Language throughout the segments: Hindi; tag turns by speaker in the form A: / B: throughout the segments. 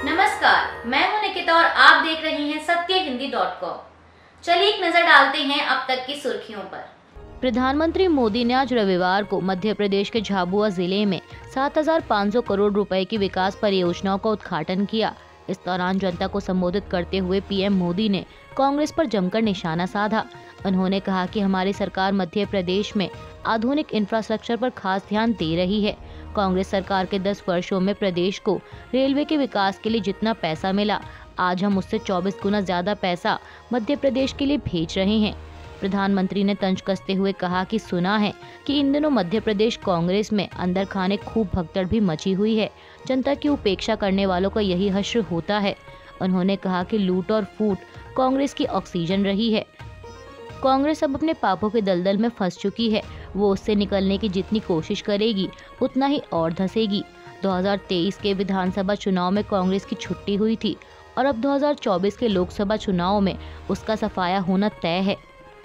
A: नमस्कार, मैं हूं निकिता और आप देख रहे हैं सत्यहिंदी.com। चलिए एक नजर डालते हैं अब तक की सुर्खियों पर।
B: प्रधानमंत्री मोदी ने आज रविवार को मध्य प्रदेश के झाबुआ जिले में 7,500 करोड़ रुपए की विकास परियोजनाओं का उद्घाटन किया। इस दौरान जनता को संबोधित करते हुए पीएम मोदी ने कांग्रेस पर जमकर निशाना साधा। उन्होंने कहा कि हमारी सरकार मध्य प्रदेश में आधुनिक इंफ्रास्ट्रक्चर पर खास ध्यान दे रही है। कांग्रेस सरकार के 10 वर्षों में प्रदेश को रेलवे के विकास के लिए जितना पैसा मिला, आज हम उससे 24 गुना ज्यादा पैसा मध्य प्रदेश के लिए भेज रहे हैं। प्रधानमंत्री ने तंज कसते हुए कहा कि सुना है कि इन दिनों मध्य प्रदेश कांग्रेस में अंदर खाने खूब भगदड़ भी मची हुई है। जनता की उपेक्षा करने वालों का यही हश्र होता है। उन्होंने कहा कि लूट और फूट कांग्रेस की ऑक्सीजन रही है। कांग्रेस अब अपने पापों के दलदल में फंस चुकी है। वो उससे निकलने की जितनी कोशिश करेगी उतना ही और धंसेगी। 2023 के विधानसभा चुनाव में कांग्रेस की छुट्टी हुई थी और अब 2024 के लोकसभा चुनाव में उसका सफाया होना तय है।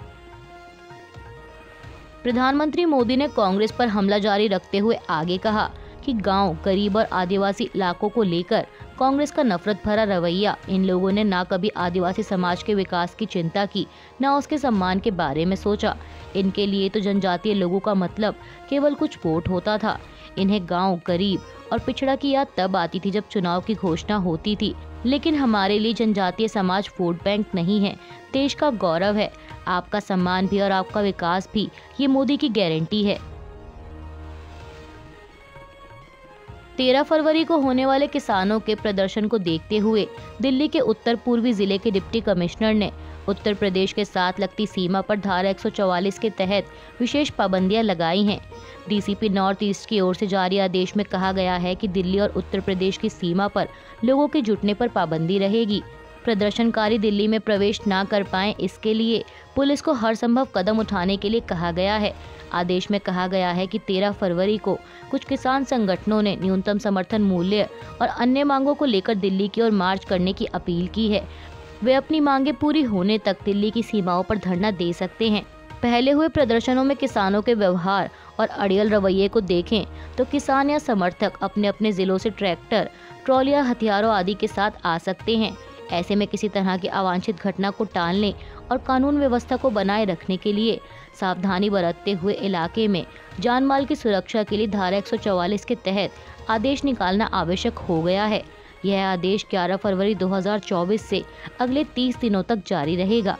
B: प्रधानमंत्री मोदी ने कांग्रेस पर हमला जारी रखते हुए आगे कहा कि गांव, गरीब और आदिवासी इलाकों को लेकर कांग्रेस का नफरत भरा रवैया, इन लोगों ने ना कभी आदिवासी समाज के विकास की चिंता की, ना उसके सम्मान के बारे में सोचा। इनके लिए तो जनजातीय लोगों का मतलब केवल कुछ वोट होता था। इन्हें गांव, गरीब और पिछड़ा की याद तब आती थी जब चुनाव की घोषणा होती थी। लेकिन हमारे लिए जनजातीय समाज वोट बैंक नहीं है, देश का गौरव है। आपका सम्मान भी और आपका विकास भी ये मोदी की गारंटी है। 13 फरवरी को होने वाले किसानों के प्रदर्शन को देखते हुए दिल्ली के उत्तर पूर्वी जिले के डिप्टी कमिश्नर ने उत्तर प्रदेश के साथ लगती सीमा पर धारा 144 के तहत विशेष पाबंदियां लगाई हैं। डीसीपी नॉर्थ ईस्ट की ओर से जारी आदेश में कहा गया है कि दिल्ली और उत्तर प्रदेश की सीमा पर लोगों के जुटने पर पाबंदी रहेगी। प्रदर्शनकारी दिल्ली में प्रवेश न कर पाएं, इसके लिए पुलिस को हर संभव कदम उठाने के लिए कहा गया है। आदेश में कहा गया है कि 13 फरवरी को कुछ किसान संगठनों ने न्यूनतम समर्थन मूल्य और अन्य मांगों को लेकर दिल्ली की ओर मार्च करने की अपील की है। वे अपनी मांगे पूरी होने तक दिल्ली की सीमाओं पर धरना दे सकते हैं। पहले हुए प्रदर्शनों में किसानों के व्यवहार और अड़ियल रवैये को देखें तो किसान या समर्थक अपने अपने जिलों से ट्रैक्टर, ट्रॉलियां, हथियारों आदि के साथ आ सकते हैं। ऐसे में किसी तरह की अवांछित घटना को टालने और कानून व्यवस्था को बनाए रखने के लिए सावधानी बरतते हुए इलाके में जान माल की सुरक्षा के लिए धारा 144 के तहत आदेश निकालना आवश्यक हो गया है। यह आदेश 11 फरवरी 2024 से अगले 30 दिनों तक जारी रहेगा।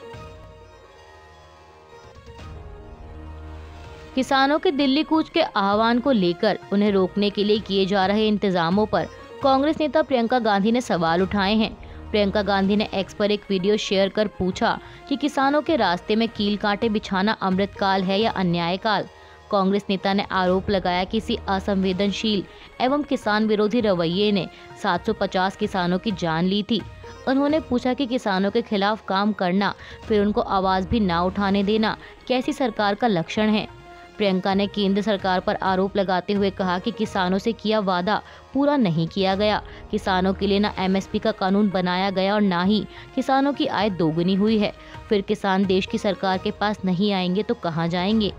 B: किसानों के दिल्ली कूच के आह्वान को लेकर उन्हें रोकने के लिए किए जा रहे इंतजामों पर कांग्रेस नेता प्रियंका गांधी ने सवाल उठाए हैं। प्रियंका गांधी ने एक्स पर एक वीडियो शेयर कर पूछा कि किसानों के रास्ते में कील कांटे बिछाना अमृतकाल है या अन्याय काल। कांग्रेस नेता ने आरोप लगाया कि किसी असंवेदनशील एवं किसान विरोधी रवैये ने 750 किसानों की जान ली थी। उन्होंने पूछा कि किसानों के खिलाफ काम करना, फिर उनको आवाज भी ना उठाने देना कैसी सरकार का लक्षण है। प्रियंका ने केंद्र सरकार पर आरोप लगाते हुए कहा कि किसानों से किया वादा पूरा नहीं किया गया। किसानों के लिए ना एमएसपी का कानून बनाया गया और ना ही किसानों की आय दोगुनी हुई है। फिर किसान देश की सरकार के पास नहीं आएंगे तो कहां जाएंगे।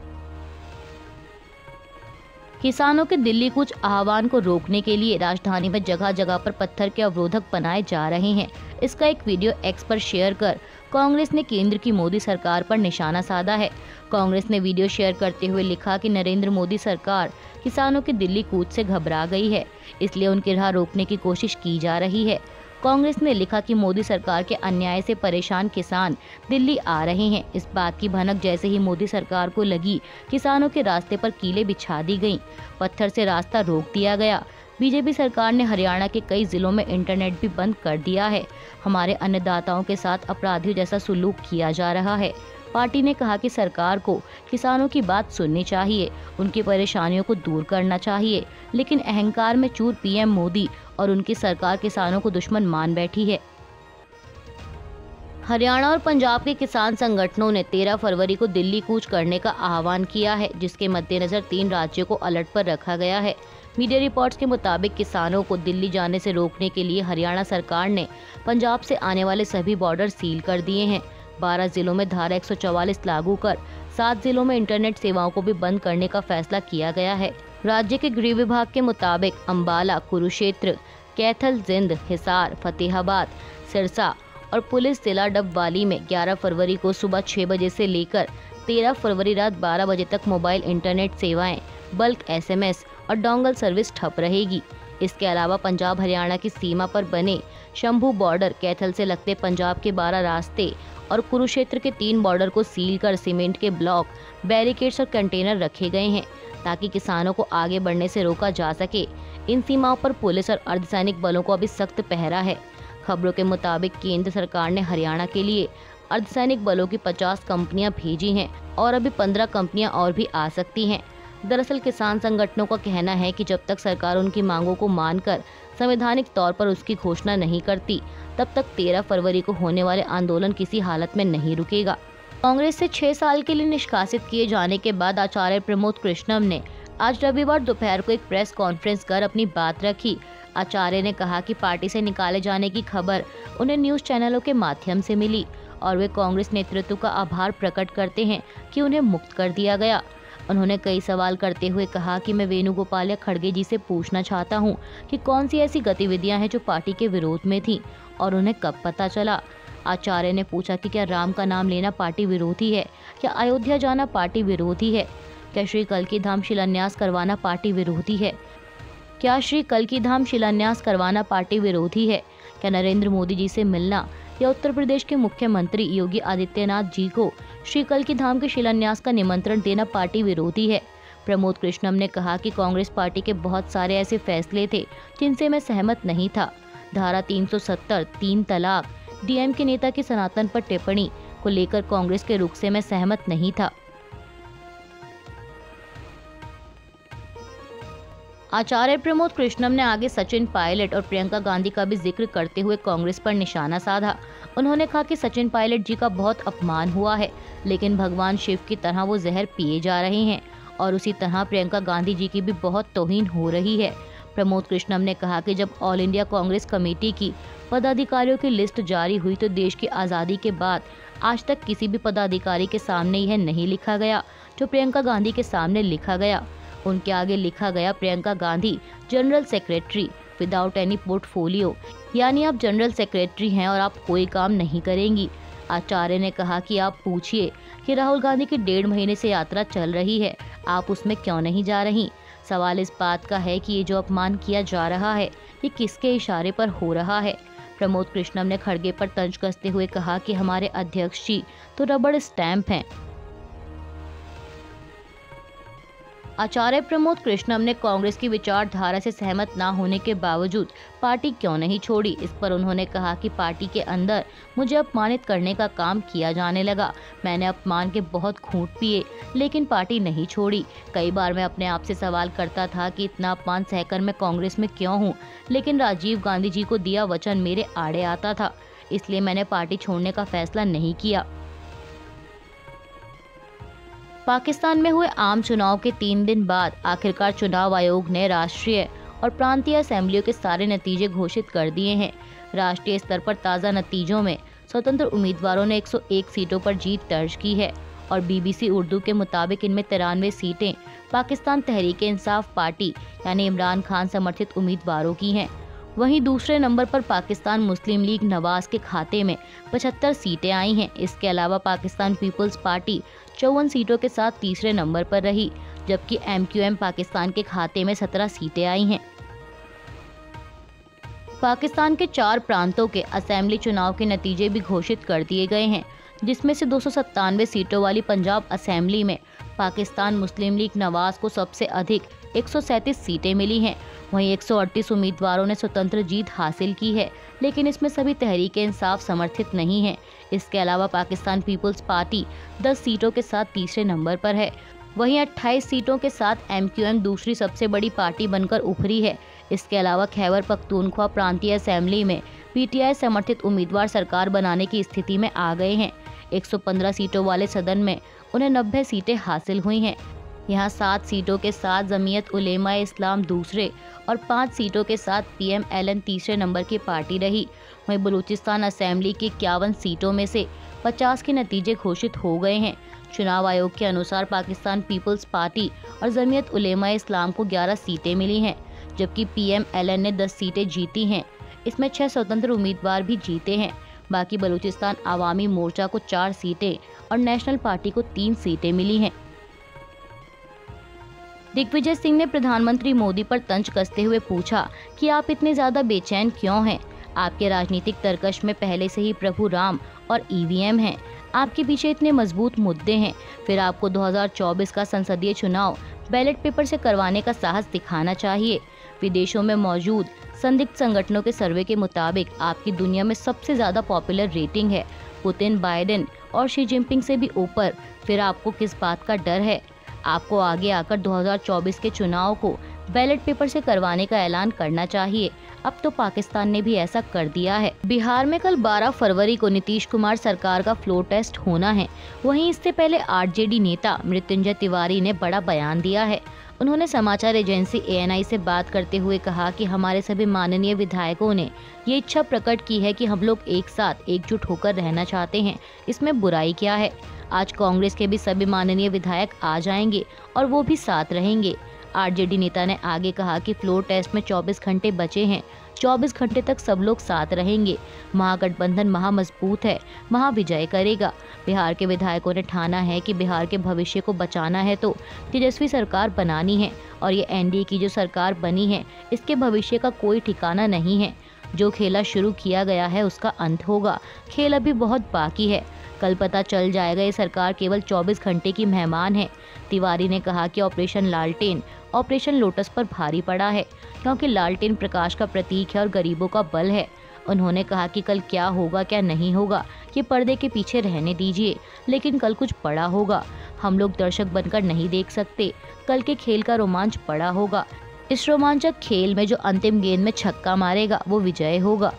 B: किसानों के दिल्ली कूच आह्वान को रोकने के लिए राजधानी में जगह जगह पर पत्थर के अवरोधक बनाए जा रहे हैं। इसका एक वीडियो एक्स पर शेयर कर कांग्रेस ने केंद्र की मोदी सरकार पर निशाना साधा है। कांग्रेस ने वीडियो शेयर करते हुए लिखा कि नरेंद्र मोदी सरकार किसानों के दिल्ली कूच से घबरा गई है, इसलिए उनकी राह रोकने की कोशिश की जा रही है। कांग्रेस ने लिखा कि मोदी सरकार के अन्याय से परेशान किसान दिल्ली आ रहे हैं। इस बात की भनक जैसे ही मोदी सरकार को लगी, किसानों के रास्ते पर कीलें बिछा दी गईं, पत्थर से रास्ता रोक दिया गया। बीजेपी सरकार ने हरियाणा के कई जिलों में इंटरनेट भी बंद कर दिया है। हमारे अन्नदाताओं के साथ अपराधियों जैसा सुलूक किया जा रहा है। पार्टी ने कहा कि सरकार को किसानों की बात सुननी चाहिए, उनकी परेशानियों को दूर करना चाहिए, लेकिन अहंकार में चूर पीएम मोदी और उनकी सरकार किसानों को दुश्मन मान बैठी है। हरियाणा और पंजाब के किसान संगठनों ने 13 फरवरी को दिल्ली कूच करने का आह्वान किया है, जिसके मद्देनजर 3 राज्यों को अलर्ट पर रखा गया है। मीडिया रिपोर्ट्स के मुताबिक किसानों को दिल्ली जाने से रोकने के लिए हरियाणा सरकार ने पंजाब से आने वाले सभी बॉर्डर सील कर दिए हैं। 12 जिलों में धारा 144 लागू कर 7 जिलों में इंटरनेट सेवाओं को भी बंद करने का फैसला किया गया है। राज्य के गृह विभाग के मुताबिक अम्बाला, कुरुक्षेत्र, कैथल, जिंद, हिसार, फतेहाबाद, सिरसा और पुलिस जिला डबवाली में 11 फरवरी को सुबह 6 बजे से लेकर 13 फरवरी रात 12 बजे तक मोबाइल इंटरनेट सेवाएं, बल्क SMS और डोंगल सर्विस ठप रहेगी। इसके अलावा पंजाब हरियाणा की सीमा पर बने शंभू बॉर्डर, कैथल से लगते पंजाब के 12 रास्ते और कुरुक्षेत्र के 3 बॉर्डर को सील कर सीमेंट के ब्लॉक, बैरिकेड्स और कंटेनर रखे गए हैं ताकि किसानों को आगे बढ़ने से रोका जा सके। इन सीमाओं पर पुलिस और अर्धसैनिक बलों को अभी सख्त पहरा है। खबरों के मुताबिक केंद्र सरकार ने हरियाणा के लिए अर्धसैनिक बलों की 50 कंपनियां भेजी हैं और अभी 15 कंपनियां और भी आ सकती हैं। दरअसल किसान संगठनों का कहना है कि जब तक सरकार उनकी मांगों को मानकर संवैधानिक तौर पर उसकी घोषणा नहीं करती, तब तक 13 फरवरी को होने वाले आंदोलन किसी हालत में नहीं रुकेगा। कांग्रेस से 6 साल के लिए निष्कासित किए जाने के बाद आचार्य प्रमोद कृष्णम ने आज रविवार दोपहर को एक प्रेस कॉन्फ्रेंस कर अपनी बात रखी। आचार्य ने कहा कि पार्टी से निकाले जाने की खबर उन्हें न्यूज चैनलों के माध्यम से मिली और वे कांग्रेस नेतृत्व का आभार प्रकट करते हैं कि उन्हें मुक्त कर दिया गया। उन्होंने कई सवाल करते हुए कहा कि मैं वेणुगोपाल या खड़गे जी से पूछना चाहता हूं कि कौन सी ऐसी गतिविधियां हैं जो पार्टी के विरोध में थीं और उन्हें कब पता चला। आचार्य ने पूछा कि क्या राम का नाम लेना पार्टी विरोधी है, क्या अयोध्या जाना पार्टी विरोधी है, क्या श्री कल्की धाम शिलान्यास करवाना पार्टी विरोधी है, क्या श्री कल्की धाम शिलान्यास करवाना पार्टी विरोधी है, क्या नरेंद्र मोदी जी से मिलना या उत्तर प्रदेश के मुख्यमंत्री योगी आदित्यनाथ जी को श्री कल्की धाम के शिलान्यास का निमंत्रण देना पार्टी विरोधी है। प्रमोद कृष्णम ने कहा कि कांग्रेस पार्टी के बहुत सारे ऐसे फैसले थे जिनसे मैं सहमत नहीं था। धारा 370, 3 तलाक, डीएम के नेता की सनातन पर टिप्पणी को लेकर कांग्रेस के रुख से मैं सहमत नहीं था। आचार्य प्रमोद कृष्णम ने आगे सचिन पायलट और प्रियंका गांधी का भी जिक्र करते हुए कांग्रेस पर निशाना साधा। उन्होंने कहा कि सचिन पायलट जी का बहुत अपमान हुआ है, लेकिन भगवान शिव की तरह वो जहर पिए जा रहे हैं और उसी तरह प्रियंका गांधी जी की भी बहुत तौहीन हो रही है। प्रमोद कृष्णम ने कहा कि जब ऑल इंडिया कांग्रेस कमेटी की पदाधिकारियों की लिस्ट जारी हुई तो देश की आज़ादी के बाद आज तक किसी भी पदाधिकारी के सामने यह नहीं लिखा गया जो प्रियंका गांधी के सामने लिखा गया। उनके आगे लिखा गया Priyanka Gandhi general secretary without any portfolio, यानी आप जनरल सेक्रेटरी हैं और आप कोई काम नहीं करेंगी। आचार्य ने कहा कि आप पूछिए कि राहुल गांधी की 1.5 महीने से यात्रा चल रही है, आप उसमें क्यों नहीं जा रही। सवाल इस बात का है कि ये जो अपमान किया जा रहा है ये किसके इशारे पर हो रहा है। प्रमोद कृष्णम ने खड़गे पर तंज कसते हुए कहा कि हमारे अध्यक्ष जी तो रबड़ स्टैंप हैं। आचार्य प्रमोद कृष्णम ने कांग्रेस की विचारधारा से सहमत न होने के बावजूद पार्टी क्यों नहीं छोड़ी, इस पर उन्होंने कहा कि पार्टी के अंदर मुझे अपमानित करने का काम किया जाने लगा। मैंने अपमान के बहुत घूंट पिए लेकिन पार्टी नहीं छोड़ी। कई बार मैं अपने आप से सवाल करता था कि इतना अपमान सहकर मैं कांग्रेस में क्यों हूँ, लेकिन राजीव गांधी जी को दिया वचन मेरे आड़े आता था, इसलिए मैंने पार्टी छोड़ने का फैसला नहीं किया। पाकिस्तान में हुए आम चुनाव के 3 दिन बाद आखिरकार चुनाव आयोग ने राष्ट्रीय और प्रांतीय असेंबलियों के सारे नतीजे घोषित कर दिए हैं। राष्ट्रीय स्तर पर ताज़ा नतीजों में स्वतंत्र उम्मीदवारों ने 101 सीटों पर जीत दर्ज की है और BBC उर्दू के मुताबिक इनमें 93 सीटें पाकिस्तान तहरीक-ए-इंसाफ पार्टी यानी इमरान खान समर्थित उम्मीदवारों की हैं। वहीं दूसरे नंबर पर पाकिस्तान मुस्लिम लीग नवाज के खाते में 75 सीटें आई हैं। इसके अलावा पाकिस्तान पीपल्स पार्टी 54 सीटों के साथ तीसरे नंबर पर रही, जबकि MQM पाकिस्तान के खाते में 17 सीटें आई हैं। पाकिस्तान के 4 प्रांतों के असेंबली चुनाव के नतीजे भी घोषित कर दिए गए हैं, जिसमें से 297 सीटों वाली पंजाब असेंबली में पाकिस्तान मुस्लिम लीग नवाज को सबसे अधिक 137 सीटें मिली हैं। वहीं 138 उम्मीदवारों ने स्वतंत्र जीत हासिल की है, लेकिन इसमें सभी तहरीक-ए-इंसाफ समर्थित नहीं है। इसके अलावा पाकिस्तान पीपल्स पार्टी 10 सीटों के साथ तीसरे नंबर पर है। वहीं 28 सीटों के साथ MQM दूसरी सबसे बड़ी पार्टी बनकर उभरी है। इसके अलावा खैबर पख्तूनख्वा प्रांतीय असेंबली में PTI समर्थित उम्मीदवार सरकार बनाने की स्थिति में आ गए हैं। 115 सीटों वाले सदन में उन्हें 90 सीटें हासिल हुई हैं। यहाँ 7 सीटों के साथ जमीयत उलेमा इस्लाम दूसरे और 5 सीटों के साथ PMLN तीसरे नंबर की पार्टी रही। वहीं बलूचिस्तान असेंबली की 51 सीटों में से 50 के नतीजे घोषित हो गए हैं। चुनाव आयोग के अनुसार पाकिस्तान पीपल्स पार्टी और जमीयत उलेमा इस्लाम को 11 सीटें मिली हैं। जबकि PMLN ने 10 सीटें जीती हैं। इसमें 6 स्वतंत्र उम्मीदवार भी जीते हैं। बाकी बलूचिस्तान आवामी मोर्चा को 4 सीटें और नेशनल पार्टी को 3 सीटें मिली हैं। दिग्विजय सिंह ने प्रधानमंत्री मोदी पर तंज कसते हुए पूछा कि आप इतने ज्यादा बेचैन क्यों हैं? आपके राजनीतिक तर्कश में पहले से ही प्रभु राम और EVM हैं। आपके पीछे इतने मजबूत मुद्दे हैं, फिर आपको 2024 का संसदीय चुनाव बैलेट पेपर से करवाने का साहस दिखाना चाहिए। विदेशों में मौजूद संदिग्ध संगठनों के सर्वे के मुताबिक आपकी दुनिया में सबसे ज्यादा पॉपुलर रेटिंग है, पुतिन, बाइडेन और शी जिनपिंग से भी ऊपर। फिर आपको किस बात का डर है? आपको आगे आकर 2024 के चुनाव को बैलेट पेपर से करवाने का ऐलान करना चाहिए। अब तो पाकिस्तान ने भी ऐसा कर दिया है। बिहार में कल 12 फरवरी को नीतीश कुमार सरकार का फ्लोर टेस्ट होना है। वहीं इससे पहले RJD नेता मृत्युंजय तिवारी ने बड़ा बयान दिया है। उन्होंने समाचार एजेंसी ANI से बात करते हुए कहा कि हमारे सभी माननीय विधायकों ने ये इच्छा प्रकट की है कि हम लोग एक साथ एकजुट होकर रहना चाहते हैं। इसमें बुराई क्या है? आज कांग्रेस के भी सभी माननीय विधायक आ जाएंगे और वो भी साथ रहेंगे। RJD नेता ने आगे कहा कि फ्लोर टेस्ट में 24 घंटे बचे हैं। 24 घंटे तक सब लोग साथ रहेंगे। महागठबंधन महामजबूत है, महाविजय करेगा। बिहार के विधायकों ने ठाना है कि बिहार के भविष्य को बचाना है तो तेजस्वी सरकार बनानी है और ये NDA की जो सरकार बनी है इसके भविष्य का कोई ठिकाना नहीं है। जो खेला शुरू किया गया है उसका अंत होगा। खेल अभी बहुत बाकी है। कल पता चल जाएगा। ये सरकार केवल 24 घंटे की मेहमान है। तिवारी ने कहा कि ऑपरेशन लालटेन ऑपरेशन लोटस पर भारी पड़ा है, क्योंकि लालटेन प्रकाश का प्रतीक है और गरीबों का बल है। उन्होंने कहा कि कल क्या होगा क्या नहीं होगा ये पर्दे के पीछे रहने दीजिए, लेकिन कल कुछ बड़ा होगा। हम लोग दर्शक बनकर नहीं देख सकते। कल के खेल का रोमांच बड़ा होगा। इस रोमांचक खेल में जो अंतिम गेंद में छक्का मारेगा वो विजय होगा।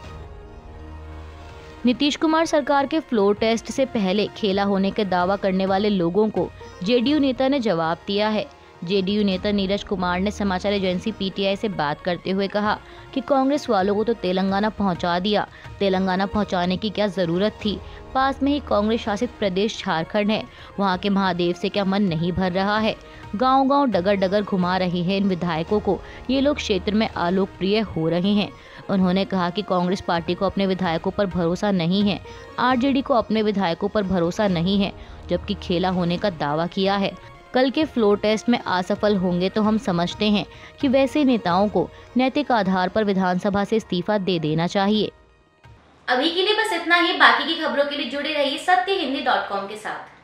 B: नीतीश कुमार सरकार के फ्लोर टेस्ट से पहले खेला होने के दावा करने वाले लोगों को JDU नेता ने जवाब दिया है। JDU नेता नीरज कुमार ने समाचार एजेंसी PTI से बात करते हुए कहा कि कांग्रेस वालों को तो तेलंगाना पहुंचा दिया। तेलंगाना पहुंचाने की क्या जरूरत थी? पास में ही कांग्रेस शासित प्रदेश झारखंड है। वहां के महादेव से क्या मन नहीं भर रहा है? गांव-गांव डगर डगर घुमा रहे हैं इन विधायकों को। ये लोग क्षेत्र में अलोकप्रिय हो रहे हैं। उन्होंने कहा कि कांग्रेस पार्टी को अपने विधायकों पर भरोसा नहीं है, RJD को अपने विधायकों पर भरोसा नहीं है, जबकि खेला होने का दावा किया है। कल के फ्लोर टेस्ट में असफल होंगे तो हम समझते हैं कि वैसे नेताओं को नैतिक आधार पर विधानसभा से इस्तीफा दे देना चाहिए।
A: अभी के लिए बस इतना ही। बाकी की खबरों के लिए जुड़े रहिए सत्यहिंदी.com के साथ।